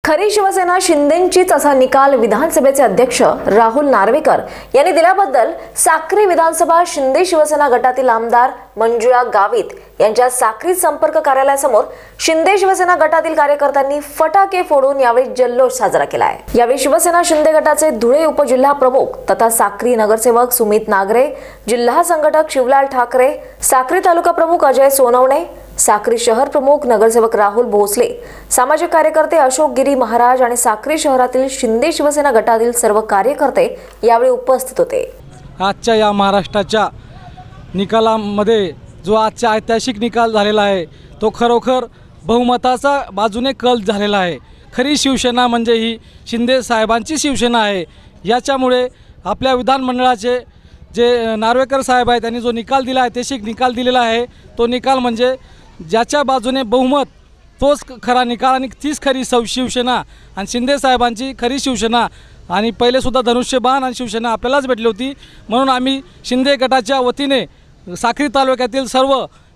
खरी शिवसेना शिंदेंचीच असा निकाल विधानसभेचे अध्यक्ष राहुल नार्वेकर यांनी दिल्याबद्दल साक्री विधानसभा शिंदे शिवसेना गटातील आमदार मंजुळा गावित यांच्या साक्री संपर्क कार्यालयासमोर शिंदे शिवसेना गटातील कार्यकर्त्यांनी फटाके फोडून यावेळी जल्लोष साजरा केला आहे। यावेळी शिवसेना शिंदे गटाचे धुळे उपजिल्हा प्रमुख तथा साक्री नगरसेवक सुमित नागरे, जिल्हा संघटक शिवलाल ठाकरे, साक्री तालुका प्रमुख अजय सोनवणे, साक्री शहर प्रमुख नगरसेवक राहुल भोसले, सामाजिक कार्यकर्ते अशोक गिरी महाराज आणि साक्री शहरातील शिंदे शिवसेना गटातील सर्व कार्यकर्ते यावेळी उपस्थित होते। आजच्या या महाराष्ट्राच्या निकालामध्ये जो आजचा ऐतिहासिक निकाल झालेला आहे तो खरोखर बहुमताचा बाजूने कल झालेला आहे। खरी शिवसेना म्हणजे ही शिंदे साहेबांची शिवसेना आहे। याच्यामुळे आपल्या विधानमंडळाचे जे नार्वेकर साहेब आहेत त्यांनी जो निकाल दिला आहे ऐतिहासिक निकाल दिलेला आहे तो निकाल म्हणजे ज्याच्या बाजूने बहुमत तोच खरा निकाल आणि तीच खरी शिवसेना आणि शिंदे साहेबांची खरी शिवसेना। आणि पहिले सुद्धा धनुष्यबाण आणि शिवसेना आपल्यालाच भेटली होती, म्हणून आम्ही शिंदे गटाच्या वतीने साक्री तालुक्यातील सर्व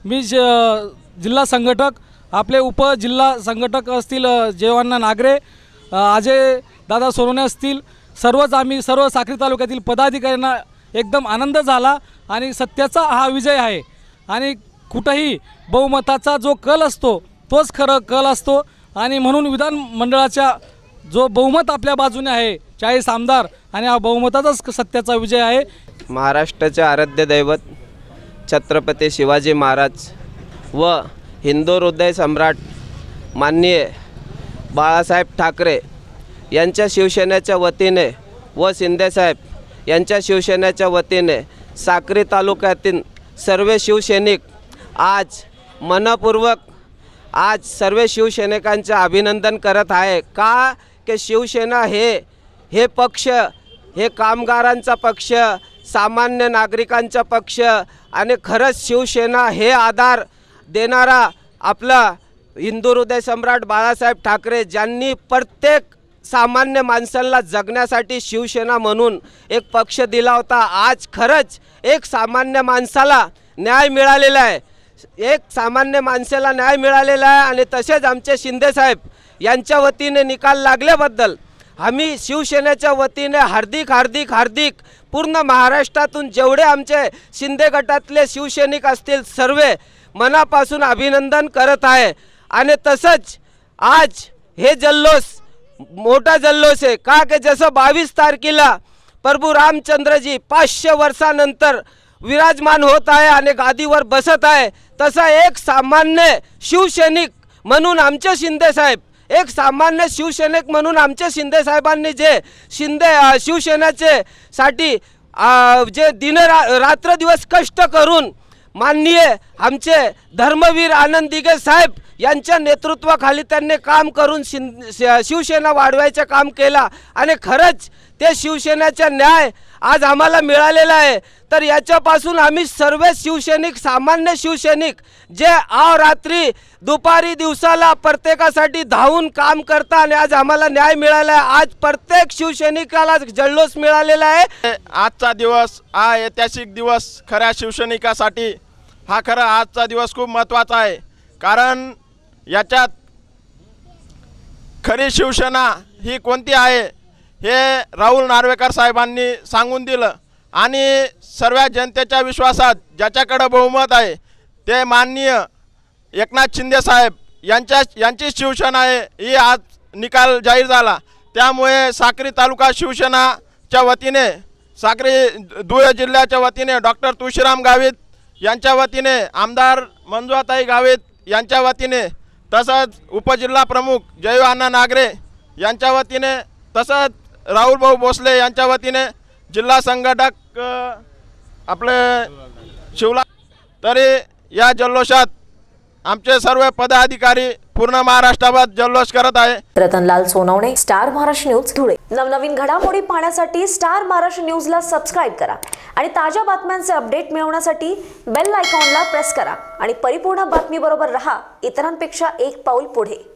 जिल्हा संघटक, आपले उपजिल्हा संघटक असतील जयवान्ना नागरे, अजय दादा सोनवणे असतील, सर्व साक्री तालुक्यातील पदाधिकाऱ्यांना एकदम आनंद झाला आणि सत्याचा हा विजय आहे। आणि कुठेही बहुमताचा जो कल असतो तोच खरं कल असतो आणि म्हणून विधानमंडळाच्या जो बहुमत आपल्या बाजूने आहे 40 आमदार आणि हा बहुमताचाच सत्याचा विजय आहे। महाराष्ट्राचे आराध्य दैवत छत्रपती शिवाजी महाराज व हिंदू हृदय सम्राट माननीय बाळासाहेब ठाकरे यांच्या शिवसेनेच्या वतीने व शिंदेसाहेब यांच्या शिवसेनेच्या वतीने साक्री तालुक्यातील सर्व शिवसैनिक आज मनपूर्वक सर्व शिवसैनिकांचे अभिनंदन करत आहे। का की शिवसेना हे पक्ष हे कामगारांचा पक्ष, सामान्य नागरिकांचा पक्ष आणि खरंच शिवसेना हे आधार देणारा आपला हिंदू हृदय सम्राट बाळासाहेब ठाकरे ज्यांनी प्रत्येक सामान्य माणसाला जगण्यासाठी शिवसेना म्हणून एक पक्ष दिला होता। आज खरंच एक सामान्य माणसाला न्याय मिळालेला आहे, एक सामान्य माणसाला न्याय मिळालेला आहे। आणि तसेच आमचे शिंदेसाहेब यांच्या वतीने निकाल लागल्याबद्दल आम्ही शिवसेनेच्या वतीने हार्दिक पूर्ण महाराष्ट्रातून जेवढे आमचे शिंदे गटातले शिवसैनिक असतील सर्व मनापासून अभिनंदन करत आहे। आणि तसंच आज हे जल्लोष मोठा जल्लोष आहे का की जसं 22 तारखेला प्रभू रामचंद्रजी 500 वर्षानंतर विराजमान होत आहे आणि गादीवर बसत आहे, तसा एक सामान्य शिवसैनिक म्हणून आमचे शिंदेसाहेब, एक सामान्य शिवसैनिक म्हणून आमचे शिंदे साहेबांनी जे शिवसेनेचे साठी जे रात्र दिवस कष्ट करून माननीय आमचे धर्मवीर आनंद दिघे साहेब यांच्या नेतृत्वाखाली त्यांनी काम करून शिवसेना वाढवायचं काम केला आणि खरंच ते शिवसेनेचा न्याय आज आम्हाला मिळालेला आहे। तर याच्यापासून आम्ही सर्व शिवसैनिक, सामान्य शिवसैनिक जे रात्री दुपारी दिवसाला प्रत्येकासाठी धावून काम करता आणि आज आम्हाला न्याय मिळाला आहे। आज प्रत्येक शिवसैनिकाला जल्लोष मिळालेला आहे। आजचा दिवस हा ऐतिहासिक दिवस खऱ्या शिवसैनिकासाठी हा खरा आजचा दिवस खूप महत्त्वाचा आहे, कारण याच्यात खरी शिवसेना ही कोणती आहे हे राहुल नार्वेकर साहेबांनी सांगून दिलं आणि सर्व जनतेच्या विश्वासात ज्याच्याकडे बहुमत आहे ते माननीय एकनाथ शिंदे साहेब यांची शिवसेना आहे ही आज निकाल जाहीर झाला। त्यामुळे साक्री तालुका शिवसेनाच्या वतीने, साक्री धुळे जिल्ह्याच्या वतीने डॉक्टर तुळशीराम गावित यांच्या वतीने, आमदार मंजुळाताई गावित यांच्या वतीने, तसंच उपजिल्हा प्रमुख जयवान्ना नागरे यांच्या वतीने, तसंच राहुल भाऊ भोसले यांच्या वतीने, जिल्हा संघटक आपले शिवलाल, तरी या जल्लोषात आमचे सर्व पदाधिकारी पूर्ण महाराष्ट्रात जल्लोष करत आहे। Ratanlal Sonawane, star Maharashtra news, Dhule. नवनवीन घडामोडी पाहण्यासाठी स्टार महाराष्ट्र न्यूजला सबस्क्राइब करा आणि ताज्या बातम्यांचे अपडेट मिळवण्यासाठी बेल आयकॉनला प्रेस करा आणि परिपूर्ण बातमी बरोबर रहा, इतरांपेक्षा एक पाऊल पुढे।